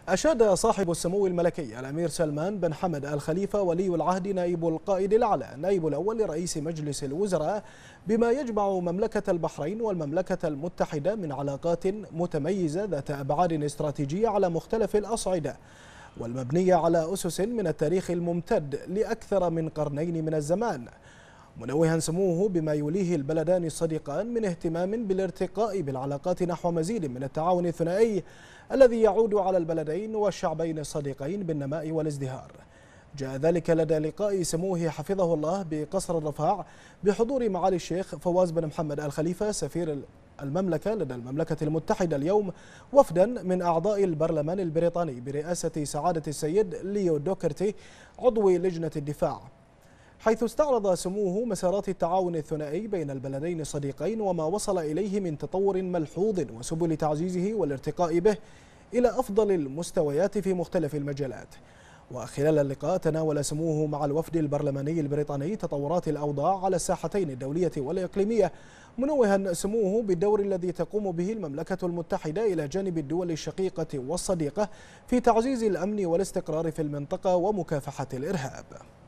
أشاد صاحب السمو الملكي الأمير سلمان بن حمد آل خليفة ولي العهد نائب القائد الأعلى نائب الأول لرئيس مجلس الوزراء بما يجمع مملكة البحرين والمملكة المتحدة من علاقات متميزة ذات أبعاد استراتيجية على مختلف الأصعدة، والمبنية على أسس من التاريخ الممتد لأكثر من قرنين من الزمان، منوها سموه بما يوليه البلدان الصديقان من اهتمام بالارتقاء بالعلاقات نحو مزيد من التعاون الثنائي الذي يعود على البلدين والشعبين الصديقين بالنماء والازدهار. جاء ذلك لدى لقاء سموه حفظه الله بقصر الرفاع بحضور معالي الشيخ فواز بن محمد آل خليفة سفير المملكة لدى المملكة المتحدة اليوم، وفدا من أعضاء البرلمان البريطاني برئاسة سعادة السيد ليو دوكرتي عضو لجنة الدفاع، حيث استعرض سموه مسارات التعاون الثنائي بين البلدين الصديقين وما وصل إليه من تطور ملحوظ وسبل تعزيزه والارتقاء به إلى أفضل المستويات في مختلف المجالات. وخلال اللقاء تناول سموه مع الوفد البرلماني البريطاني تطورات الأوضاع على الساحتين الدولية والإقليمية، منوها سموه بالدور الذي تقوم به المملكة المتحدة إلى جانب الدول الشقيقة والصديقة في تعزيز الأمن والاستقرار في المنطقة ومكافحة الإرهاب.